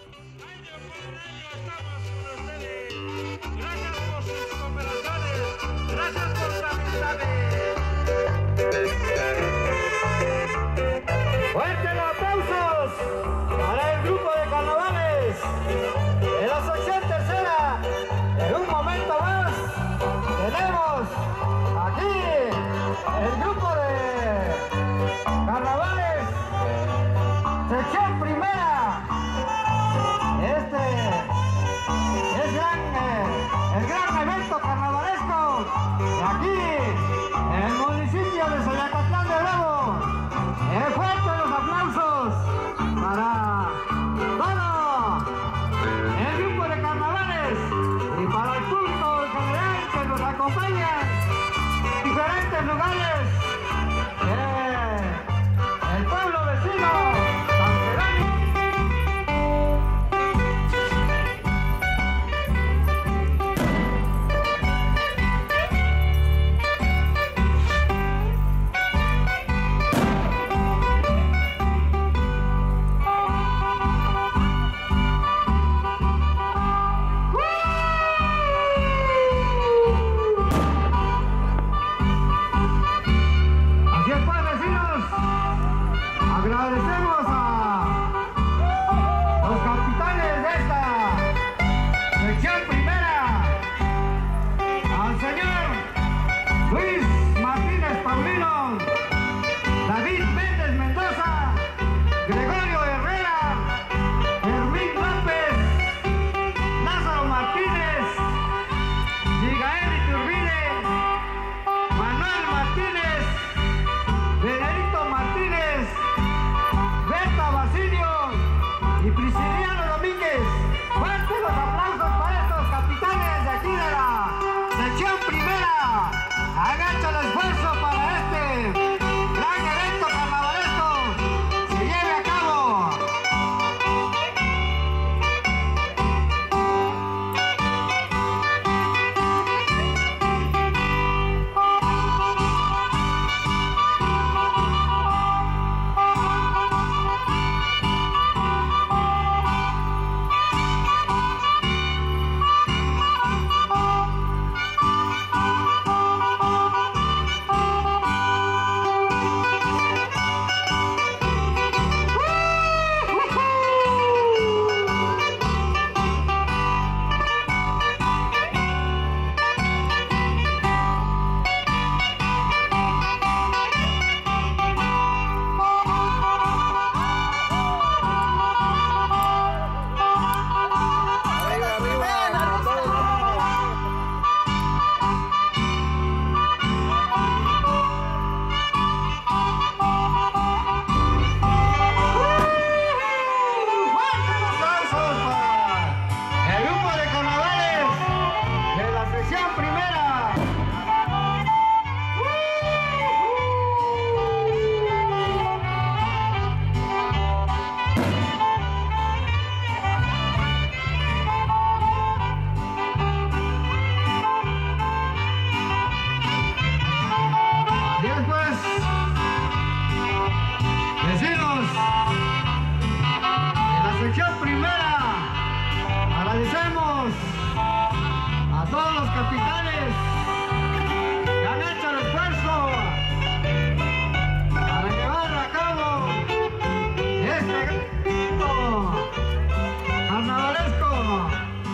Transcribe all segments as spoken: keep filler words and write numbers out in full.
Fuertes los aplausos para el grupo de carnavales de la sección tercera. En un momento más tenemos aquí el grupo de carnavales sección primera. Este es gran, eh, el gran evento carnavalesco de aquí en el municipio de Soyacatlán de Bravo. Eh, fuertes los aplausos para todo el grupo de carnavales y para el público en general que nos acompaña en diferentes lugares del pueblo vecino San Jerónimo. Agradecemos a los capitanes de esta sección primera, al señor Luis Martínez Paulino, David Méndez Mendoza, Gregorio Herrera, Fermín López, Lázaro Martínez, Miguel Iturbide, Manuel Martínez, Benedicto Martínez, Berta Basilio y Prisciliano Domínguez. Fuertes los aplausos para estos capitanes de aquí de la sección primera. Hagan el esfuerzo para este gran evento carnavalesco se lleve a cabo. Agradecemos a todos los capitanes que han hecho el esfuerzo para llevar a cabo este evento carnavalesco.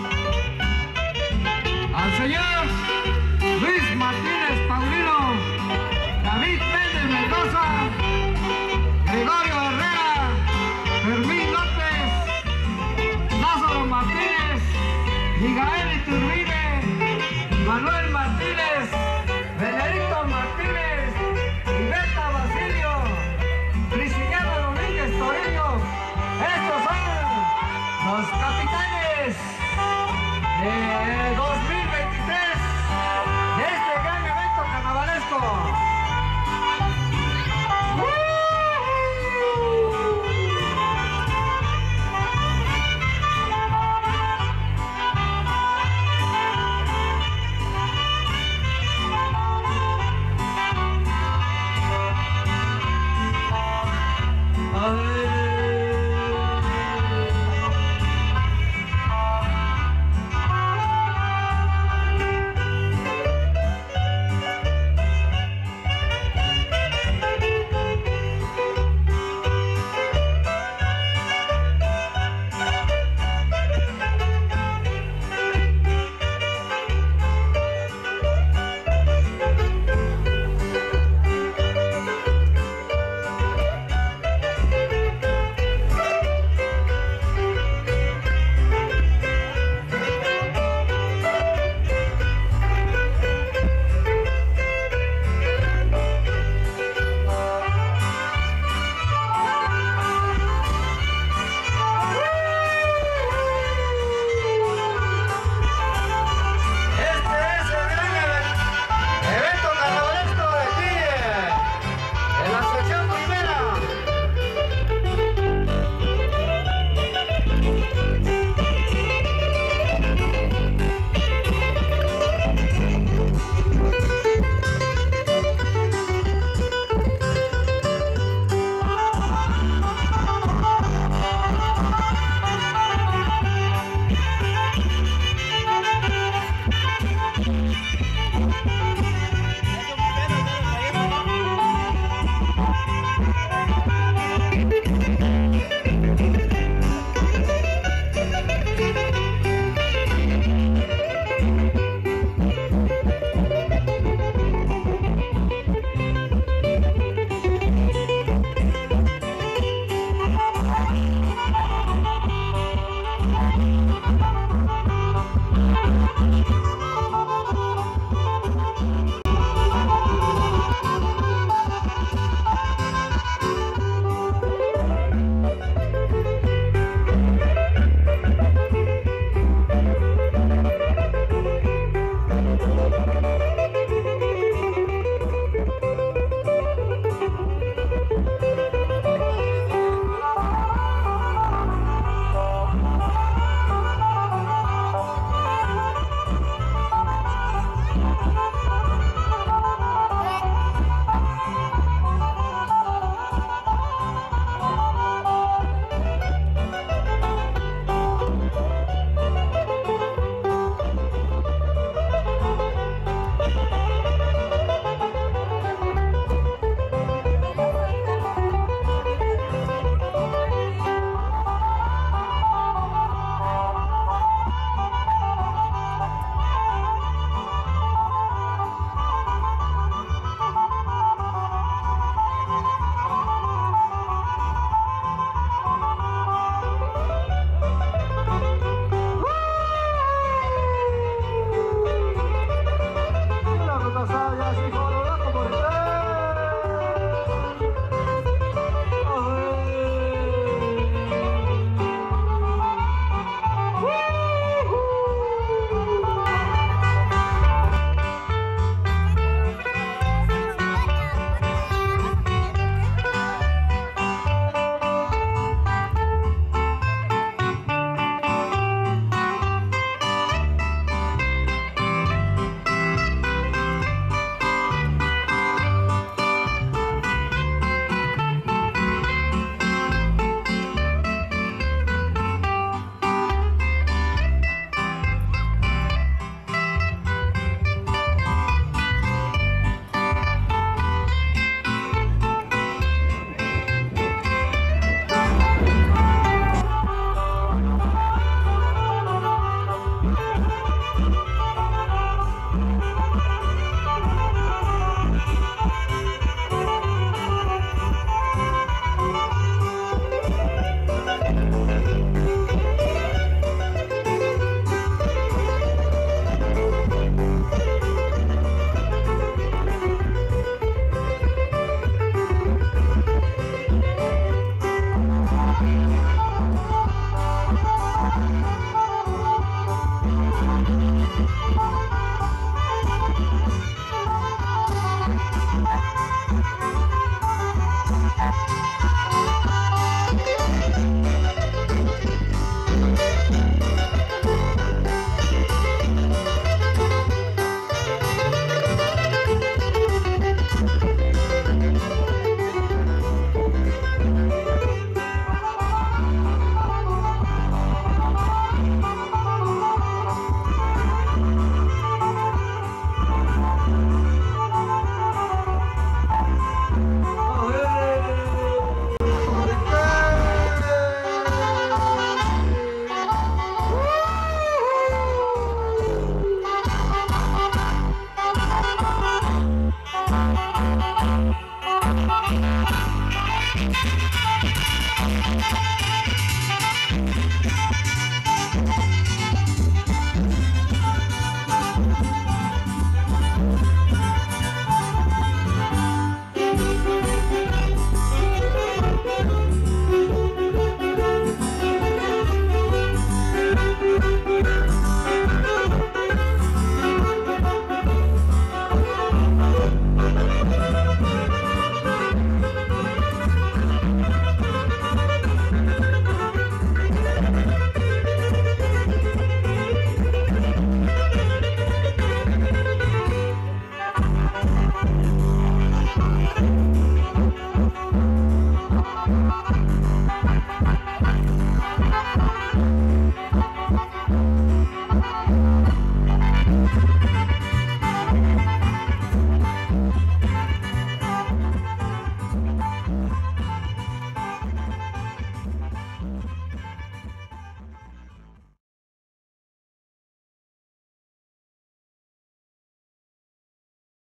Al señor Luis Martínez Paulino, David Méndez Mendoza, Gregorio Herrera, Fermín López, Lázaro Martínez, Miguel Iturbide, Manuel Martínez, Benedicto Martínez y Berta Basilio, Prisciliano Domínguez Torino. Estos son los capitanes de dos mil veintitrés de este gran evento carnavalesco.